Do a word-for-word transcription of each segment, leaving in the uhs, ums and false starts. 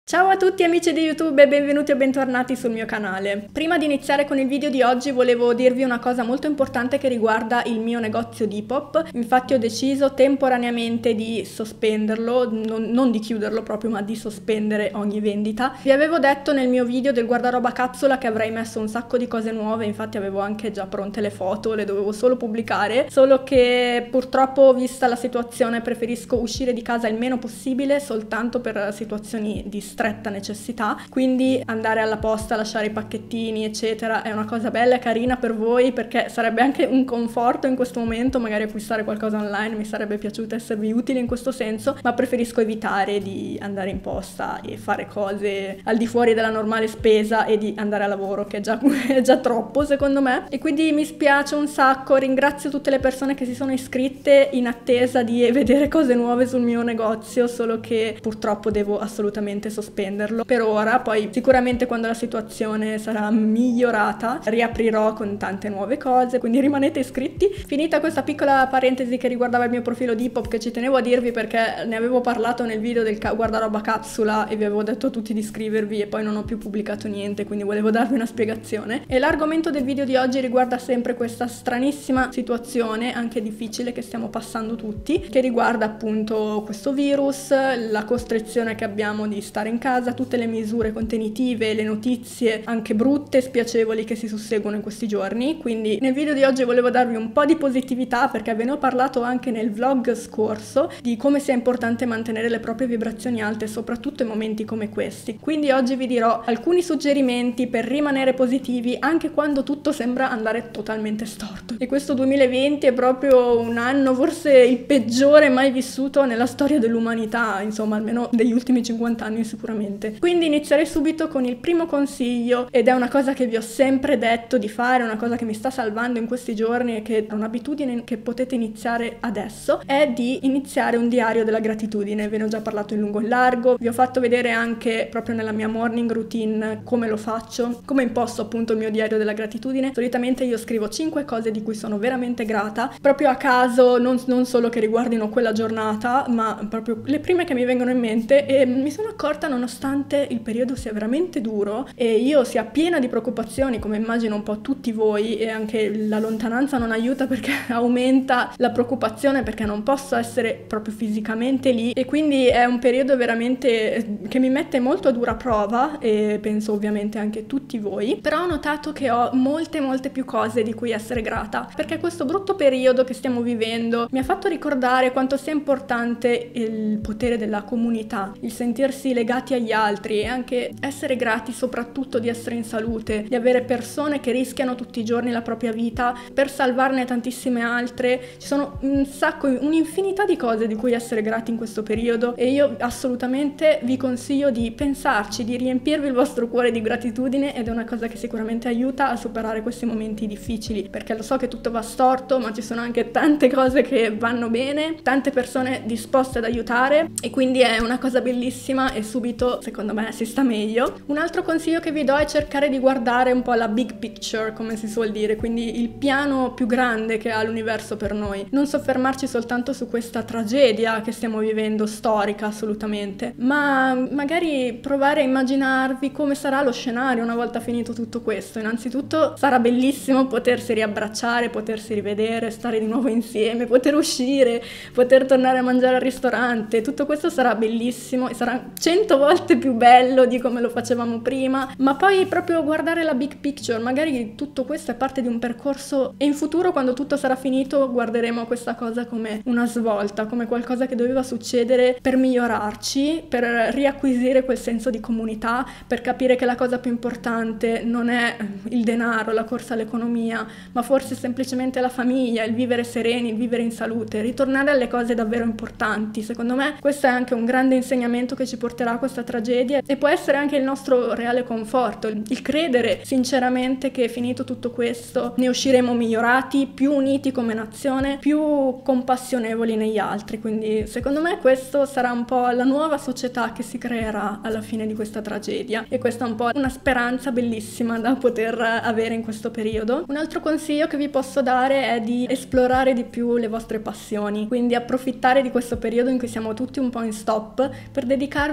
Ciao a tutti amici di YouTube e benvenuti o bentornati sul mio canale. Prima di iniziare con il video di oggi volevo dirvi una cosa molto importante che riguarda il mio negozio Depop. Infatti ho deciso temporaneamente di sospenderlo, non, non di chiuderlo proprio, ma di sospendere ogni vendita. Vi avevo detto nel mio video del guardaroba capsula che avrei messo un sacco di cose nuove, infatti avevo anche già pronte le foto, le dovevo solo pubblicare, solo che purtroppo vista la situazione preferisco uscire di casa il meno possibile soltanto per situazioni di stress stretta necessità, quindi andare alla posta, lasciare i pacchettini eccetera è una cosa bella e carina per voi, perché sarebbe anche un conforto in questo momento magari acquistare qualcosa online, mi sarebbe piaciuto esservi utile in questo senso, ma preferisco evitare di andare in posta e fare cose al di fuori della normale spesa e di andare a lavoro, che è già, è già troppo secondo me, e quindi mi spiace un sacco. Ringrazio tutte le persone che si sono iscritte in attesa di vedere cose nuove sul mio negozio, solo che purtroppo devo assolutamente sospenderlo per ora. Poi sicuramente quando la situazione sarà migliorata riaprirò con tante nuove cose, quindi rimanete iscritti. Finita questa piccola parentesi che riguardava il mio profilo Depop, che ci tenevo a dirvi perché ne avevo parlato nel video del guardaroba capsula e vi avevo detto a tutti di iscrivervi e poi non ho più pubblicato niente, quindi volevo darvi una spiegazione. E l'argomento del video di oggi riguarda sempre questa stranissima situazione, anche difficile, che stiamo passando tutti, che riguarda appunto questo virus, la costrizione che abbiamo di stare in casa, tutte le misure contenitive, le notizie anche brutte e spiacevoli che si susseguono in questi giorni. Quindi nel video di oggi volevo darvi un po' di positività, perché ve ne ho parlato anche nel vlog scorso di come sia importante mantenere le proprie vibrazioni alte soprattutto in momenti come questi. Quindi oggi vi dirò alcuni suggerimenti per rimanere positivi anche quando tutto sembra andare totalmente storto. E questo duemilaventi è proprio un anno forse il peggiore mai vissuto nella storia dell'umanità, insomma almeno degli ultimi cinquanta anni sicuramente. Quindi inizierei subito con il primo consiglio, ed è una cosa che vi ho sempre detto di fare, una cosa che mi sta salvando in questi giorni e che è un'abitudine che potete iniziare adesso, è di iniziare un diario della gratitudine. Ve ne ho già parlato in lungo e in largo, vi ho fatto vedere anche proprio nella mia morning routine come lo faccio, come imposto appunto il mio diario della gratitudine. Solitamente io scrivo cinque cose di cui sono veramente grata, proprio a caso, non, non solo che riguardino quella giornata, ma proprio le prime che mi vengono in mente, e mi sono accorta, nonostante il periodo sia veramente duro e io sia piena di preoccupazioni, come immagino un po' tutti voi, e anche la lontananza non aiuta perché aumenta la preoccupazione, perché non posso essere proprio fisicamente lì, e quindi è un periodo veramente che mi mette molto a dura prova, e penso ovviamente anche tutti voi. Però ho notato che ho molte molte più cose di cui essere grata, perché questo brutto periodo che stiamo vivendo mi ha fatto ricordare quanto sia importante il potere della comunità, il sentirsi legati agli altri e anche essere grati soprattutto di essere in salute, di avere persone che rischiano tutti i giorni la propria vita per salvarne tantissime altre. Ci sono un sacco, un'infinità di cose di cui essere grati in questo periodo, e io assolutamente vi consiglio di pensarci, di riempirvi il vostro cuore di gratitudine, ed è una cosa che sicuramente aiuta a superare questi momenti difficili, perché lo so che tutto va storto, ma ci sono anche tante cose che vanno bene, tante persone disposte ad aiutare, e quindi è una cosa bellissima e subito secondo me si sta meglio. Un altro consiglio che vi do è cercare di guardare un po' la big picture, come si suol dire, quindi il piano più grande che ha l'universo per noi, non soffermarci soltanto su questa tragedia che stiamo vivendo, storica assolutamente, ma magari provare a immaginarvi come sarà lo scenario una volta finito tutto questo. Innanzitutto sarà bellissimo potersi riabbracciare, potersi rivedere, stare di nuovo insieme, poter uscire, poter tornare a mangiare al ristorante. Tutto questo sarà bellissimo e sarà cento volte più bello di come lo facevamo prima, ma poi proprio guardare la big picture, magari tutto questo è parte di un percorso, e in futuro quando tutto sarà finito guarderemo questa cosa come una svolta, come qualcosa che doveva succedere per migliorarci, per riacquisire quel senso di comunità, per capire che la cosa più importante non è il denaro, la corsa all'economia, ma forse semplicemente la famiglia, il vivere sereni, il vivere in salute, ritornare alle cose davvero importanti. Secondo me questo è anche un grande insegnamento che ci porterà a questa tragedia, e può essere anche il nostro reale conforto, il credere sinceramente che finito tutto questo ne usciremo migliorati, più uniti come nazione, più compassionevoli negli altri. Quindi secondo me questo sarà un po' la nuova società che si creerà alla fine di questa tragedia, e questa è un po' una speranza bellissima da poter avere in questo periodo. Un altro consiglio che vi posso dare è di esplorare di più le vostre passioni, quindi approfittare di questo periodo in cui siamo tutti un po' in stop per dedicarvi alle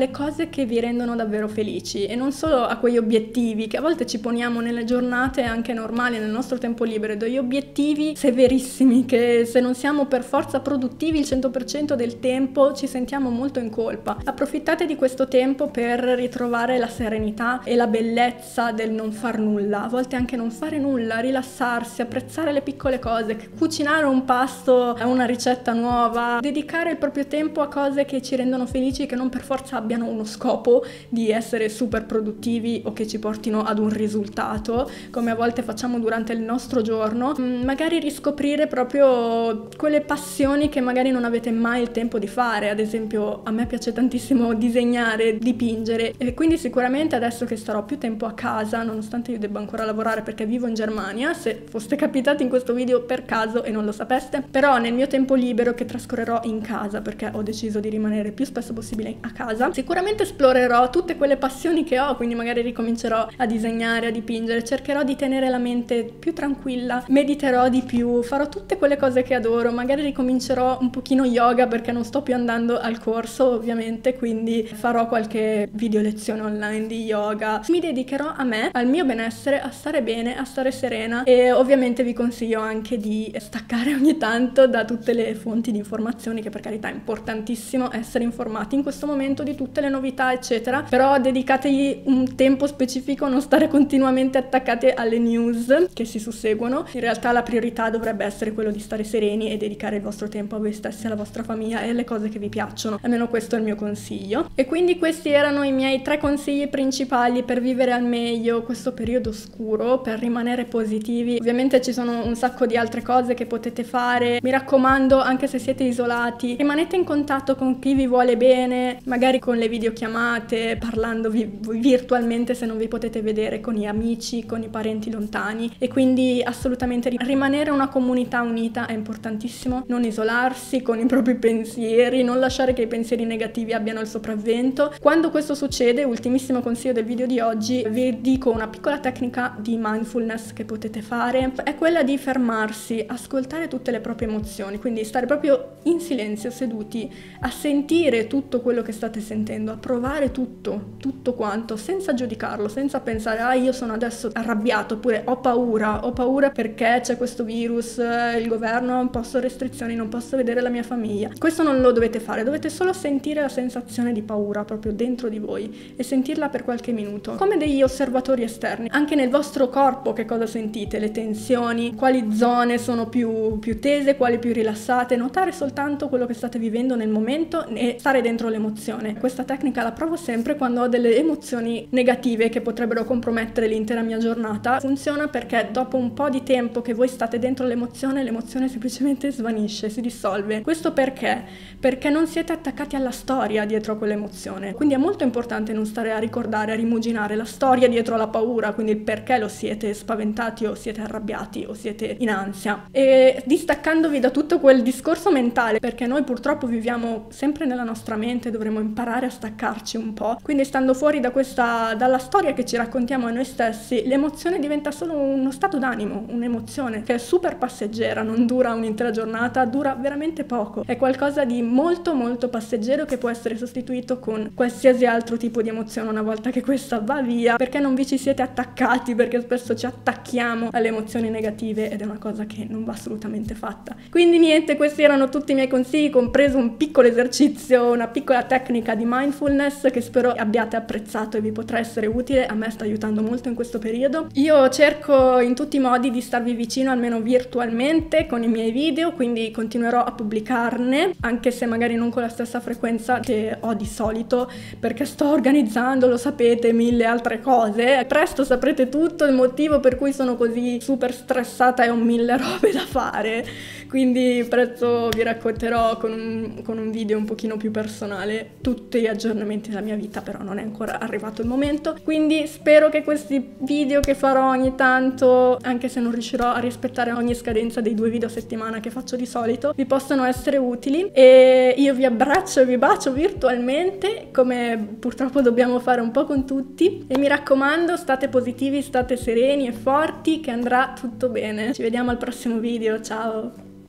alle cose che vi rendono davvero felici e non solo a quegli obiettivi che a volte ci poniamo nelle giornate anche normali, nel nostro tempo libero, degli obiettivi severissimi che se non siamo per forza produttivi il cento per cento del tempo ci sentiamo molto in colpa. Approfittate di questo tempo per ritrovare la serenità e la bellezza del non far nulla, a volte anche non fare nulla, rilassarsi, apprezzare le piccole cose, cucinare un pasto, una ricetta nuova, dedicare il proprio tempo a cose che ci rendono felici, che non per forza abbiano uno scopo di essere super produttivi o che ci portino ad un risultato, come a volte facciamo durante il nostro giorno. Magari riscoprire proprio quelle passioni che magari non avete mai il tempo di fare. Ad esempio, a me piace tantissimo disegnare, dipingere, e quindi sicuramente adesso che starò più tempo a casa, nonostante io debba ancora lavorare perché vivo in Germania, se foste capitati in questo video per caso e non lo sapeste, però nel mio tempo libero che trascorrerò in casa, perché ho deciso di rimanere il più spesso possibile a casa, sicuramente esplorerò tutte quelle passioni che ho, quindi magari ricomincerò a disegnare, a dipingere, cercherò di tenere la mente più tranquilla, mediterò di più, farò tutte quelle cose che adoro, magari ricomincerò un pochino yoga perché non sto più andando al corso ovviamente, quindi farò qualche video lezione online di yoga. Mi dedicherò a me, al mio benessere, a stare bene, a stare serena, e ovviamente vi consiglio anche di staccare ogni tanto da tutte le fonti di informazioni, che per carità è importantissimo essere informati in questo momento di tutte le novità eccetera, però dedicategli un tempo specifico, non stare continuamente attaccati alle news che si susseguono. In realtà la priorità dovrebbe essere quello di stare sereni e dedicare il vostro tempo a voi stessi, alla vostra famiglia e alle cose che vi piacciono, almeno questo è il mio consiglio. E quindi questi erano i miei tre consigli principali per vivere al meglio questo periodo scuro, per rimanere positivi. Ovviamente ci sono un sacco di altre cose che potete fare, mi raccomando, anche se siete isolati, rimanete in contatto con chi vi vuole bene, magari con le videochiamate, parlandovi virtualmente se non vi potete vedere, con gli amici, con i parenti lontani, e quindi assolutamente rimanere una comunità unita è importantissimo, non isolarsi con i propri pensieri, non lasciare che i pensieri negativi abbiano il sopravvento. Quando questo succede, ultimissimo consiglio del video di oggi, vi dico una piccola tecnica di mindfulness che potete fare, è quella di fermarsi, ascoltare tutte le proprie emozioni, quindi stare proprio in silenzio, seduti, a sentire tutto quello che state sentendo, a provare tutto, tutto quanto, senza giudicarlo, senza pensare ah io sono adesso arrabbiato, oppure ho paura, ho paura perché c'è questo virus, il governo ha imposto restrizioni, non posso vedere la mia famiglia. Questo non lo dovete fare, dovete solo sentire la sensazione di paura proprio dentro di voi e sentirla per qualche minuto, come degli osservatori esterni. Anche nel vostro corpo che cosa sentite, le tensioni, quali zone sono più, più tese, quali più rilassate, notare soltanto quello che state vivendo nel momento e stare dentro l'emozione. Questa tecnica la provo sempre quando ho delle emozioni negative che potrebbero compromettere l'intera mia giornata. Funziona perché dopo un po' di tempo che voi state dentro l'emozione, l'emozione semplicemente svanisce, si dissolve. Questo perché? Perché non siete attaccati alla storia dietro a quell'emozione. Quindi è molto importante non stare a ricordare, a rimuginare la storia dietro alla paura, quindi il perché lo siete spaventati o siete arrabbiati o siete in ansia, e distaccandovi da tutto quel discorso mentale, perché noi purtroppo viviamo sempre nella nostra mente, dovremmo imparare a staccarci un po'. Quindi stando fuori da questa, dalla storia che ci raccontiamo a noi stessi, l'emozione diventa solo uno stato d'animo, un'emozione che è super passeggera, non dura un'intera giornata, dura veramente poco, è qualcosa di molto molto passeggero che può essere sostituito con qualsiasi altro tipo di emozione una volta che questa va via, perché non vi ci siete attaccati, perché spesso ci attacchiamo alle emozioni negative ed è una cosa che non va assolutamente fatta. Quindi niente, questi erano tutti i miei consigli, compreso un piccolo esercizio, una piccola tecnica di mindfulness che spero abbiate apprezzato e vi potrà essere utile. A me sta aiutando molto in questo periodo. Io cerco in tutti i modi di starvi vicino, almeno virtualmente, con i miei video, quindi continuerò a pubblicarne, anche se magari non con la stessa frequenza che ho di solito, perché sto organizzando, lo sapete, mille altre cose. Presto saprete tutto, il motivo per cui sono così super stressata e ho mille robe da fare, quindi presto vi racconterò con un, con un video un pochino più personale tutti gli aggiornamenti della mia vita, però non è ancora arrivato il momento. Quindi spero che questi video che farò ogni tanto, anche se non riuscirò a rispettare ogni scadenza dei due video a settimana che faccio di solito, vi possano essere utili, e io vi abbraccio e vi bacio virtualmente, come purtroppo dobbiamo fare un po' con tutti, e mi raccomando, state positivi, state sereni e forti, che andrà tutto bene. Ci vediamo al prossimo video, ciao!